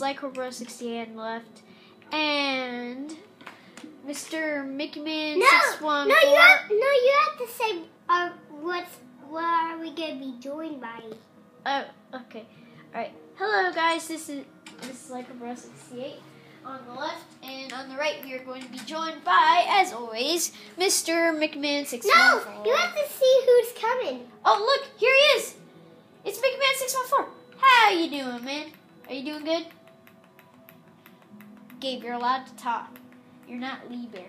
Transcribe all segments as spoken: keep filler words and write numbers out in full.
Lycobro sixty-eight on the left, and Mister Mickey Man no, six one four. No, you have, no, you have to say uh, what's, what are we going to be doing by? Oh, okay. Alright. Hello, guys. This is this is Lycobro sixty-eight on the left, and on the right, we are going to be joined by, as always, Mister Mickey Man six one four. No, you have to see who's coming. Oh, look, here he is. It's Mickey Man six one four. How you doing, man? Are you doing good? Gabe, you're allowed to talk. You're not Lee Bear.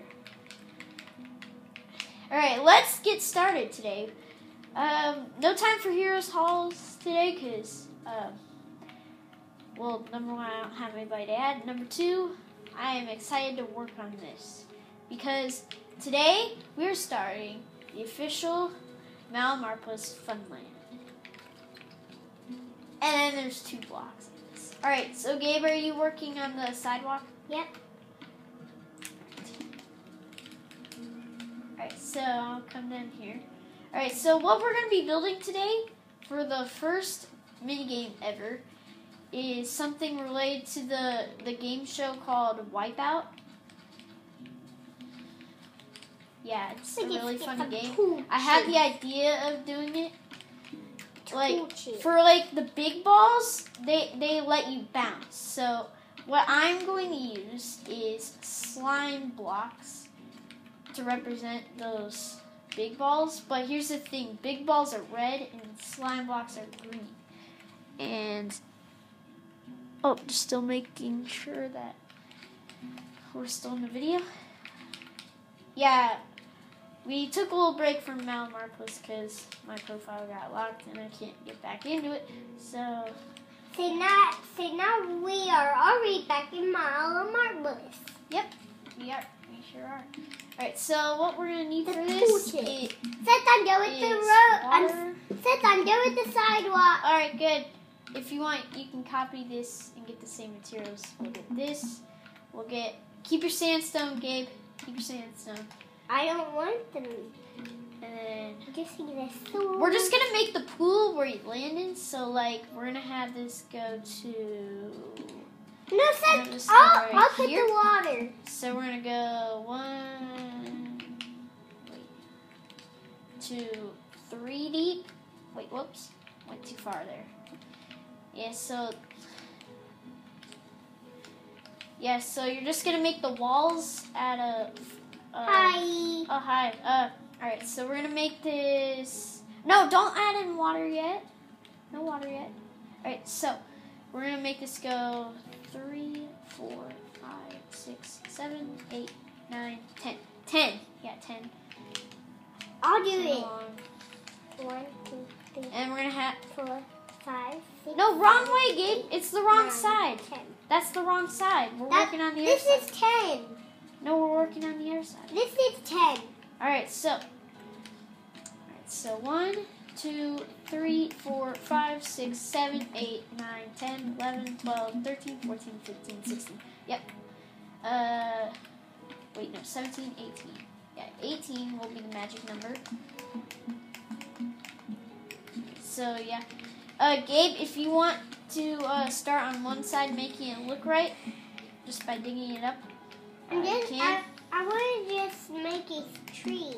Alright, let's get started today. Um, no time for Heroes Halls today because, um, well, number one, I don't have anybody to add. Number two, I am excited to work on this because today we're starting the official Malamarpus Funland. And then there's two blocks in this. Alright, so Gabe, are you working on the sidewalk? Yep. Alright, so I'll come down here. Alright, so what we're going to be building today for the first minigame ever is something related to the, the game show called WIPEOUT. Yeah, it's a really funny game. I had the idea of doing it. Like, for like the big balls, they, they let you bounce. So what I'm going to use is slime blocks to represent those big balls. But here's the thing, big balls are red and slime blocks are green. And, oh, just still making sure that we're still in the video. Yeah. We took a little break from Malamarpus because my profile got locked and I can't get back into it. So, so now, so now we are already back in Malamarpus. Yep, we are. We sure are. All right. So what we're gonna need the for this is is set under with the road. Um, set under with the sidewalk. All right, good. If you want, you can copy this and get the same materials. We'll get this. We'll get. Keep your sandstone, Gabe. Keep your sandstone. I don't want them. And then just see this. So we're just gonna make the pool where you land in. So like we're gonna have this go to. No, set. I'll, I'll, right I'll put here. the water. So we're gonna go one, wait, two, three deep. Wait, whoops, went too far there. Yeah, so. Yeah, so you're just gonna make the walls at a. Uh, hi. Oh, hi. Uh, alright, so we're going to make this... No, don't add in water yet. No water yet. Alright, so we're going to make this go three, four, five, six, seven, eight, nine, ten. ten. Yeah, ten. I'll do ten it. Along. One, two, three, and we're going to have... four, five, six, No, wrong seven, way, Gabe. eight, It's the wrong nine, side. ten. That's the wrong side. We're that, working on the this other side. This is ten. No, we're working on the other side. This is ten. Alright, so. Alright, so one, two, three, four, five, six, seven, eight, nine, ten, eleven, twelve, thirteen, fourteen, fifteen, sixteen. Yep. Uh, wait, no, seventeen, eighteen. Yeah, eighteen will be the magic number. So, yeah. Uh, Gabe, if you want to uh, start on one side making it look right, just by digging it up, And uh, then you can. I, I want to just make a tree.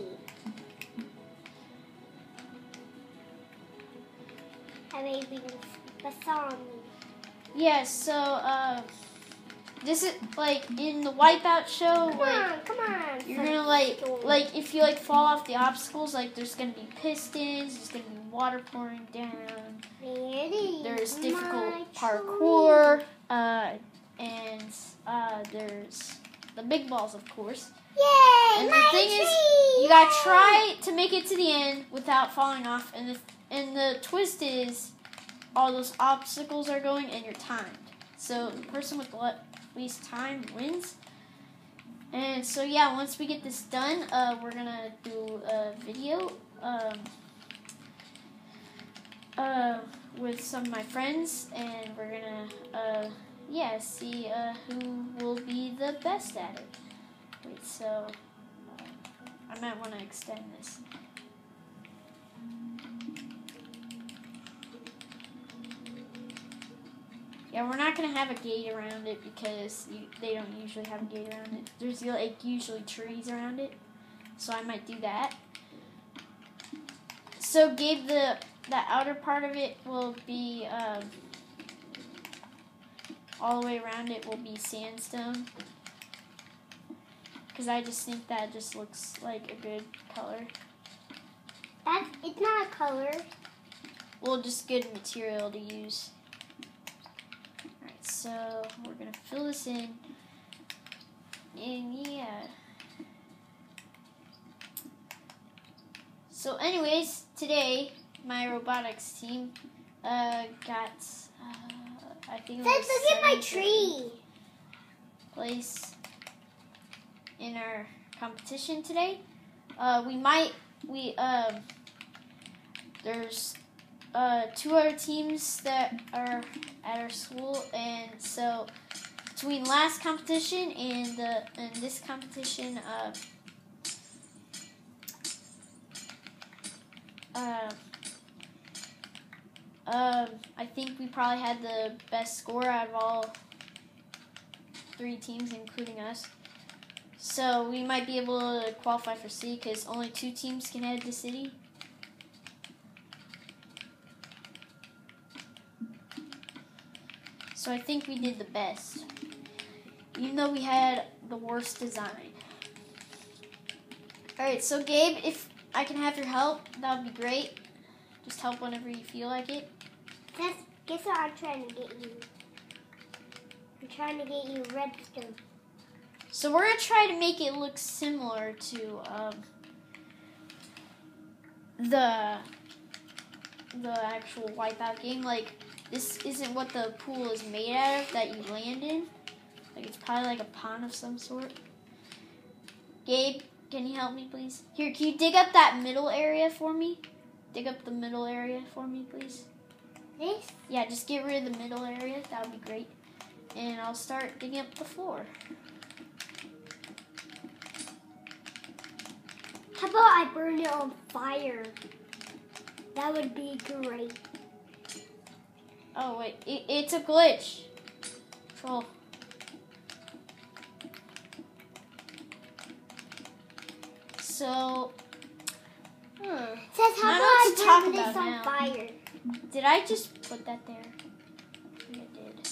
I maybe the song. Yeah, so, uh, this is, like, in the WIPEOUT show, Come like, on, come on. you're gonna, like, like, if you, like, fall off the obstacles, like, there's gonna be pistons, there's gonna be water pouring down, there's difficult parkour, uh, and, uh, there's the big balls, of course. Yay! And my the thing tree! is, you gotta try to make it to the end without falling off, and the, and the twist is, all those obstacles are going, and you're timed. So, the person with the least time wins. And so, yeah, once we get this done, uh, we're gonna do a video, um, uh, with some of my friends, and we're gonna, uh, yeah, see, uh, who will be the best at it. Wait, so, uh, I might want to extend this. Yeah, we're not going to have a gate around it because you, they don't usually have a gate around it. There's like usually trees around it, so I might do that. So Gabe, the, the outer part of it will be, um, all the way around it will be sandstone. Because I just think that just looks like a good color. That's, it's not a color. Well, just good material to use. Alright, so we're going to fill this in. And yeah. So anyways, today, my robotics team uh, got, uh, I think it was Let's look at my tree. Place in our competition today. Uh, we might, we, um, there's uh, two other teams that are at our school, and so between last competition and, uh, and this competition, uh, uh, um, I think we probably had the best score out of all three teams, including us. So we might be able to qualify for C because only two teams can head to city. So I think we did the best, even though we had the worst design. Alright, so Gabe, if I can have your help, that would be great. Just help whenever you feel like it. Guess, guess what I'm trying to get you? I'm trying to get you redstone. So we're going to try to make it look similar to um, the the actual Wipeout game. Like, this isn't what the pool is made out of that you land in. Like, it's probably like a pond of some sort. Gabe, can you help me, please? Here, can you dig up that middle area for me? Dig up the middle area for me, please. This? Yeah, just get rid of the middle area. That would be great. And I'll start digging up the floor. How about I burn it on fire? That would be great. Oh, wait. It, it's a glitch. Troll. So, hmm. Says, how about I burn this on fire? Did I just put that there? I think I did.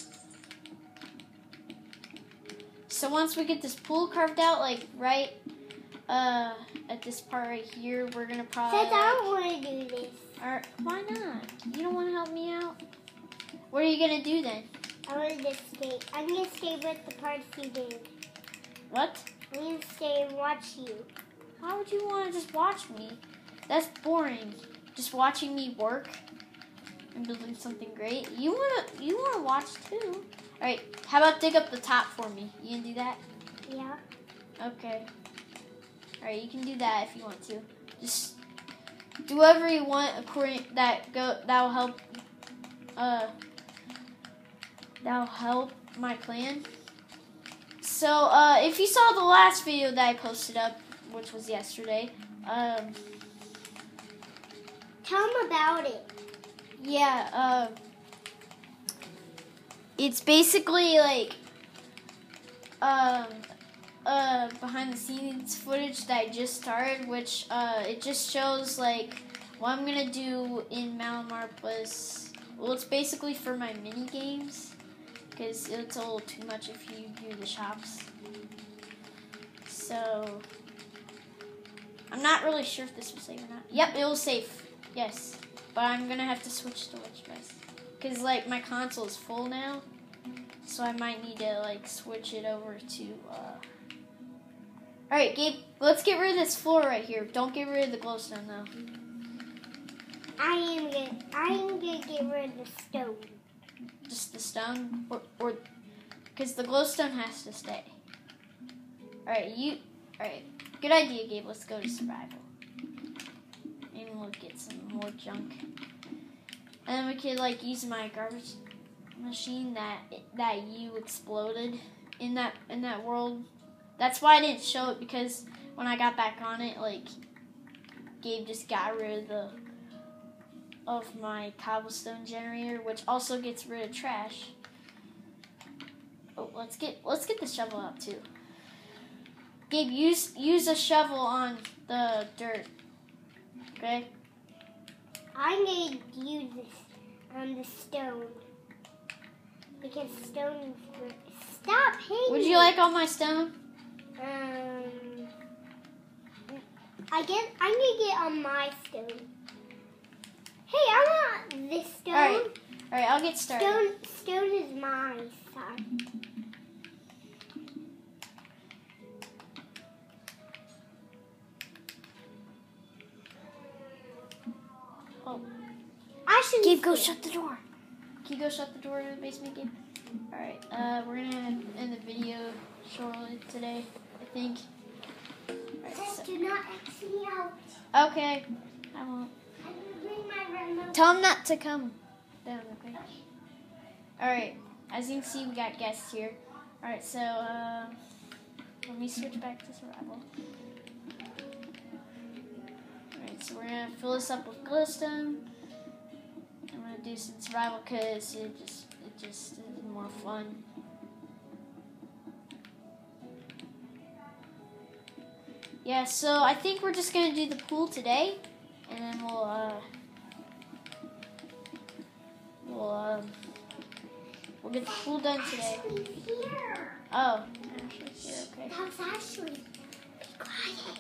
So once we get this pool carved out, like right uh, at this part right here, we're gonna probably. Says, I don't want to do this. Or why not? You don't want to help me out? What are you gonna do then? I want to stay. I'm gonna stay with the parts you did. What? I'm gonna stay and watch you. How would you want to just watch me? That's boring. Just watching me work and building something great. You wanna you wanna watch too. Alright, how about dig up the top for me? You can do that? Yeah. Okay. Alright, you can do that if you want to. Just do whatever you want according that go that'll help uh that'll help my plan. So uh if you saw the last video that I posted up, which was yesterday, um tell them about it. Yeah, uh, it's basically like um, uh, behind the scenes footage that I just started, which uh, it just shows like what I'm gonna do in Malamar Plus. Well, it's basically for my mini games because it's a little too much if you do the shops. So I'm not really sure if this will save or not. Yep, it will save. Yes. But I'm going to have to switch to which device. Because, like, my console is full now. So I might need to, like, switch it over to, uh... Alright, Gabe, let's get rid of this floor right here. Don't get rid of the glowstone, though. I am going to I am gonna get rid of the stone. Just the stone? Or, or... Because the glowstone has to stay. Alright, you... Alright, good idea, Gabe. Let's go to survival. And we'll get some more junk. And then we could like use my garbage machine that that you exploded in that in that world. That's why I didn't show it, because when I got back on it, like Gabe just got rid of the of my cobblestone generator, which also gets rid of trash. Oh, let's get let's get the shovel out too. Gabe, use use a shovel on the dirt. Okay. I need to use this on the stone because stone. Stop hitting. Would you like all my stone? Um, I guess I need to get on my stone. Hey, I want this stone. All right, all right, I'll get started. Stone, stone is my side. Oh, I should. Gabe, go shut the door. Can you go shut the door to the basement, Gabe? All right, uh, we're gonna end the video shortly today, I think. Right, so. Do not X me out. Okay, I won't. I'm gonna bring my remote. Tell him not to come down, okay? All right, as you can see, we got guests here. All right, so uh, let me switch back to survival. All right, so we're gonna fill this up with glowstone. I'm gonna do some survival because it just it just is more fun. Yeah, so I think we're just gonna do the pool today, and then we'll uh we'll um we'll get the pool done today. Here. Oh, actually here, okay. That's actually. Be quiet.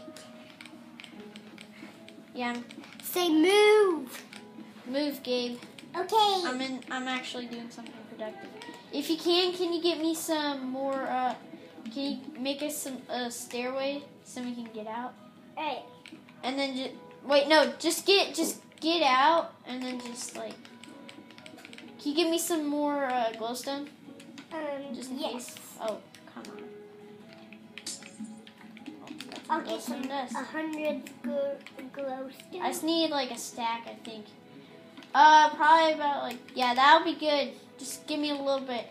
Yeah, I'm, Say move. move, Gabe. Okay. I'm in. I'm actually doing something productive. If you can, can you get me some more? Uh, can you make us some uh, stairway so we can get out? Alright. And then just wait. No, just get just get out, and then just like. Can you give me some more uh, glowstone? Um. Just in yes. case. Oh, come on. I'll get some a hundred glow glowstone. I just need like a stack, I think. Uh, probably about like, yeah, that'll be good. Just give me a little bit.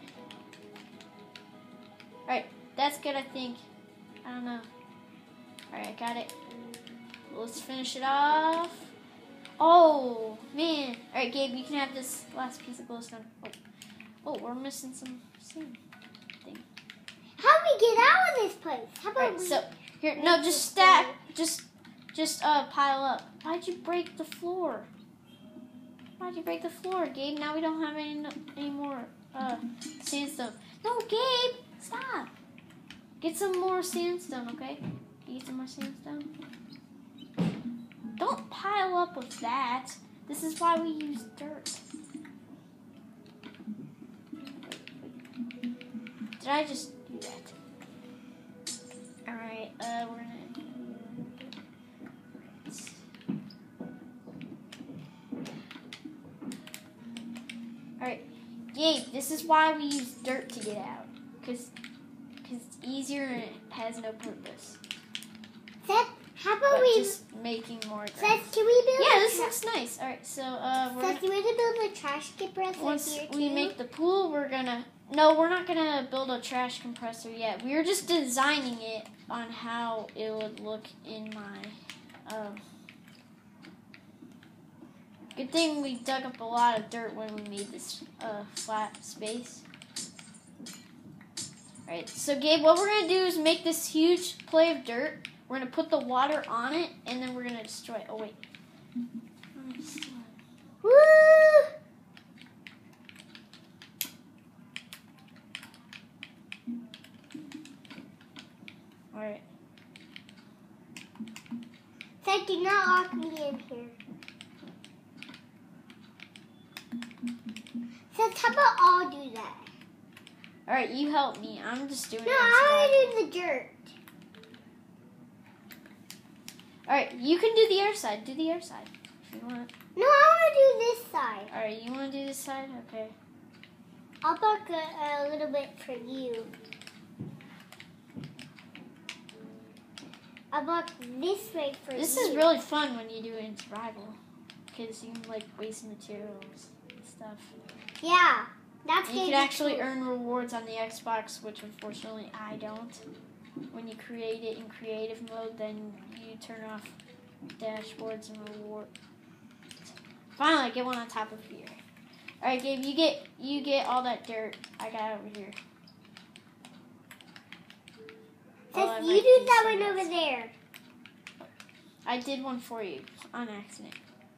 Alright, that's good, I think. I don't know. Alright, I got it. Let's finish it off. Oh, man. Alright, Gabe, you can have this last piece of glowstone. Oh, oh we're missing some sand thing. How do we get out of this place? How about Alright, we... so, here, no, just stack. Just, just uh, pile up. Why'd you break the floor? Why'd you break the floor, Gabe? Now we don't have any any more uh, sandstone. No, Gabe, stop. Get some more sandstone, okay? Get some more sandstone. Don't pile up with that. This is why we use dirt. Did I just do that? All right, uh, we're gonna. Alright, Gabe, this is why we use dirt to get out. Because it's easier and it has no purpose. Seth, how about but we... just making more grass. Seth, can we build Yeah, a this tra- looks nice. Alright, so uh, we're Seth, do we want to build a trash compressor once here we too? make the pool, we're gonna... No, we're not gonna build a trash compressor yet. We were just designing it on how it would look in my... Um, Good thing we dug up a lot of dirt when we made this uh, flat space. Alright, so Gabe, what we're going to do is make this huge plate of dirt. We're going to put the water on it, and then we're going to destroy it. Oh, wait. Woo! Alright. Seth, do not lock me in here. Seth, how about I'll do that? Alright, you help me. I'm just doing No, it. I want to do the dirt. Alright, you can do the other side. Do the other side if you want. No, I want to do this side. Alright, you want to do this side? Okay. I'll block a, a little bit for you. I'll block this way for This you. is really fun when you do it in survival. Because you can, like, waste materials and stuff. Yeah, that's And you gonna can be actually cool. earn rewards on the Xbox, which unfortunately I don't. When you create it in creative mode, then you turn off dashboards and rewards. Finally, I get one on top of here. All right, Gabe, you get you get all that dirt I got over here. Well, you do that one over there. I did one for you on accident.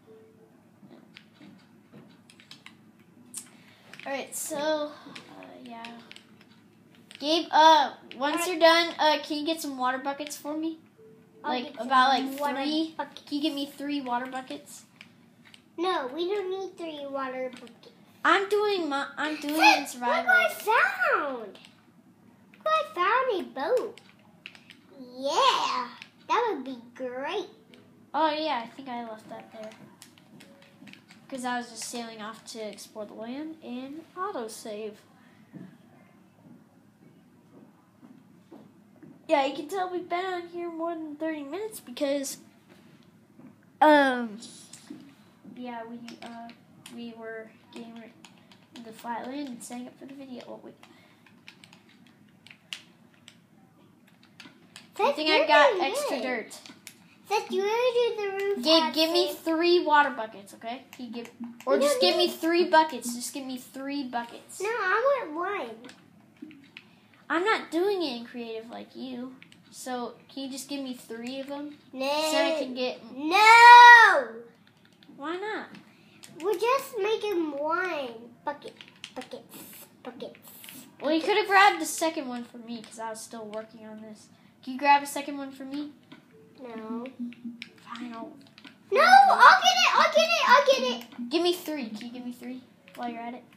Alright, so, uh, yeah. Gabe, uh, once right. you're done, uh, can you get some water buckets for me? I'll like, about like three? Buckets. Can you give me three water buckets? No, we don't need three water buckets. I'm doing my, I'm doing Sid, survival. Look what I found! Look, I found a boat. Yeah, that would be great. Oh yeah, I think I left that there. Because I was just sailing off to explore the land and autosave. Yeah, you can tell we've been on here more than thirty minutes because, um, yeah, we uh we were getting in the flat land and setting up for the video. Oh wait. I think I got extra dirt. Seth, you want to do the roof? Gabe, give me three water buckets, okay? You give, or just give me three buckets. Just give me three buckets. No, I want one. I'm not doing it in creative like you. So, can you just give me three of them? No. So I can get... No! Why not? We're just making one. Bucket, buckets, buckets. Well, you could have grabbed the second one for me because I was still working on this. Can you grab a second one for me? No. Fine, I'll... No, I'll get it, I'll get it, I'll get it. Give me three. Can you give me three while you're at it?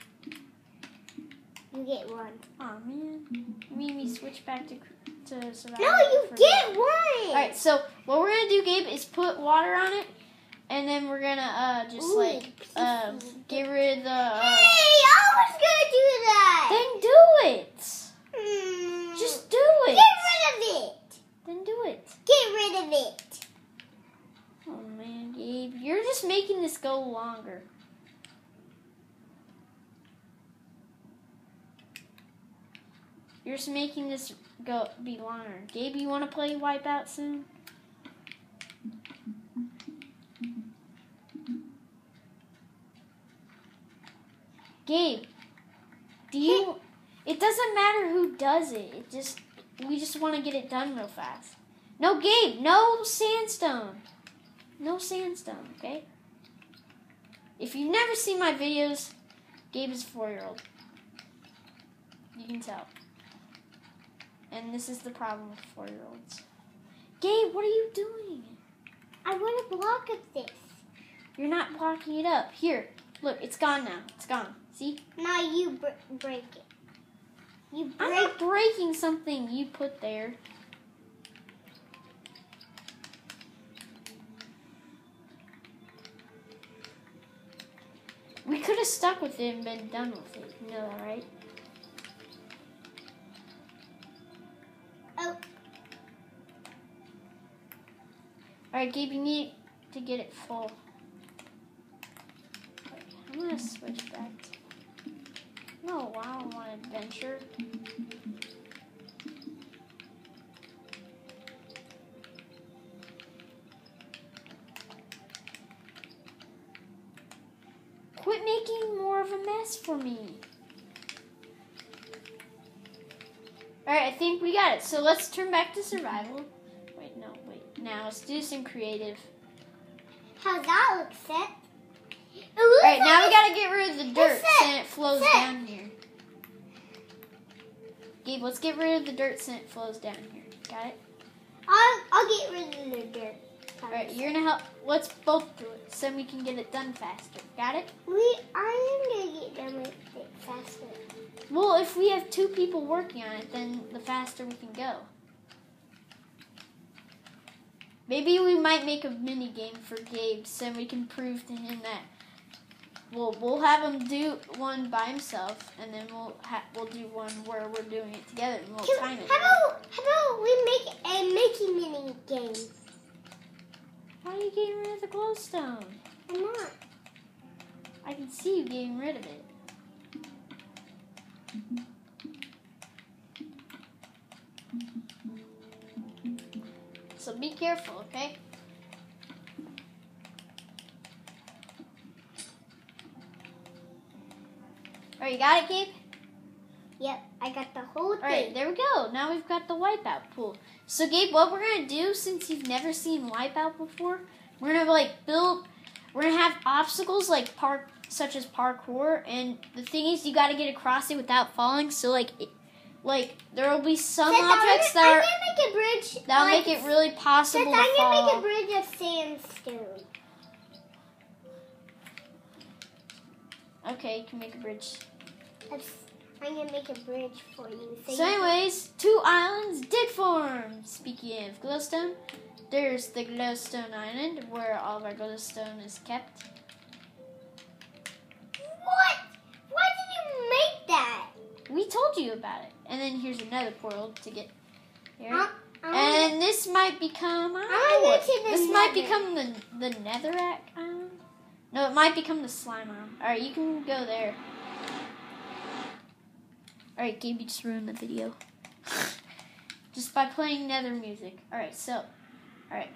You get one. Aw, oh, man. You made me switch back to to survival. No, you get one. All right, so what we're going to do, Gabe, is put water on it, and then we're going to uh, just, Ooh, like, uh, get rid of the... Uh, hey, I was going to do that. Then do it. Hmm. Just do it. Get rid of it. Then do it. Get rid of it. Oh, man, Gabe. You're just making this go longer. You're just making this go be longer. Gabe, you want to play Wipeout soon? Gabe, do you... It doesn't matter who does it. It just... We just want to get it done real fast. No, Gabe, no sandstone. No sandstone, okay? If you've never seen my videos, Gabe is a four-year-old. You can tell. And this is the problem with four-year-olds. Gabe, what are you doing? I want a block of this. You're not blocking it up. Here, look, it's gone now. It's gone. See? Now you br- break it. You break. I'm not breaking something you put there. We could have stuck with it and been done with it. You know that, right? Oh. Alright, Gabe, you need to get it full. I'm going to switch back to... No, I don't want adventure. Quit making more of a mess for me. Alright, I think we got it. So let's turn back to survival. Wait, no, wait. Now let's do some creative. How's that look, Seth? Alright, now we gotta get rid of the dirt so it flows Seth. down here. Gabe, let's get rid of the dirt so it flows down here. Got it? I'll, I'll get rid of the dirt. Alright, you're gonna help. Let's both do it so we can get it done faster. Got it? We, I am gonna get done with it faster. Well, if we have two people working on it, then the faster we can go. Maybe we might make a mini game for Gabe so we can prove to him that Well, we'll have him do one by himself, and then we'll ha- we'll do one where we're doing it together, and we'll Can, time it. How about how about we make a Mickey mini game? Why are you getting rid of the glowstone? I'm not. I can see you getting rid of it. So be careful, okay? Alright, you got it, Gabe? Yep, I got the whole thing. All right, there we go. Now we've got the Wipeout pool. So, Gabe, what we're going to do, since you've never seen Wipeout before, we're going to, like, build, we're going to have obstacles, like, park, such as parkour, and the thing is, you got to get across it without falling, so, like, it, like, there will be some Seth, objects gonna, that are, I'm going to make a bridge. that'll like, make it really possible Seth, to I'm fall. I'm going to make a bridge of sandstone. Okay, you can make a bridge. That's, I'm going to make a bridge for you. So, so anyways, two islands did form. Speaking of glowstone, there's the glowstone island where all of our glowstone is kept. What? Why did you make that? We told you about it. And then here's another portal to get here. Uh, gonna, and this might become, I don't know what, this nether. might become the, the netherrack island. No, it might become the slime island. Alright, you can go there. Alright, Gabe, you just ruined the video. Just by playing nether music. Alright, so, alright.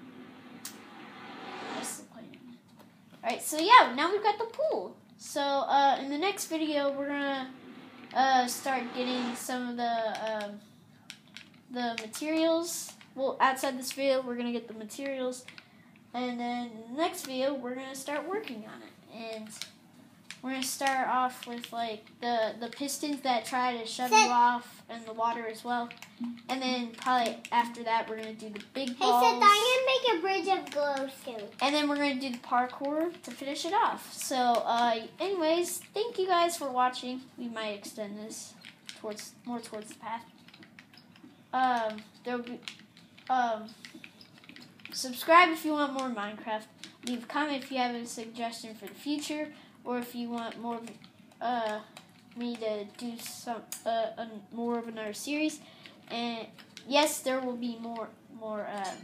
Alright, so yeah, now we've got the pool. So, uh, in the next video, we're gonna uh, start getting some of the, uh, the materials. Well, outside this video, we're gonna get the materials. And then in the next video, we're gonna start working on it. And we're going to start off with, like, the, the pistons that try to shove Seth. you off and the water as well. And then probably after that, we're going to do the big balls. Hey, Seth, I'm going to make a bridge of glowstone. And then we're going to do the parkour to finish it off. So, uh, anyways, thank you guys for watching. We might extend this towards more towards the path. Um, there'll be, um, subscribe if you want more Minecraft. Leave a comment if you have a suggestion for the future. Or if you want more, uh, me to do some, uh, a, more of another series, and yes, there will be more, more, um,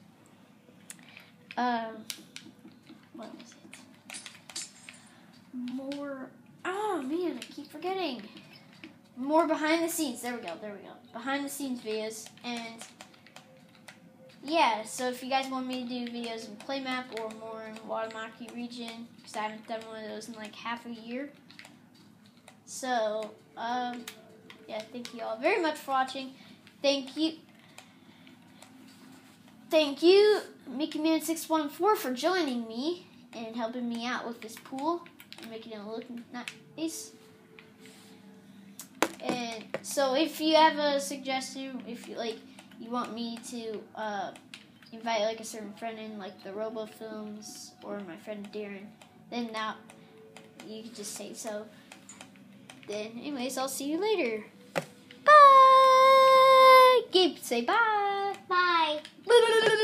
um, what was it? More. Oh man, I keep forgetting. More behind the scenes. There we go. There we go. Behind the scenes videos, and yeah, so if you guys want me to do videos in Playmap or more in Watamaki region, because I haven't done one of those in like half a year. So, um, yeah, thank you all very much for watching. Thank you. Thank you, Mickey Man six one four, for joining me and helping me out with this pool and making it look nice. And so if you have a suggestion, if you like, you want me to uh, invite like a certain friend in, like the Robo Films or my friend Darren, then now you can just say so. Then, anyways, I'll see you later. Bye. Gabe, say bye. Bye.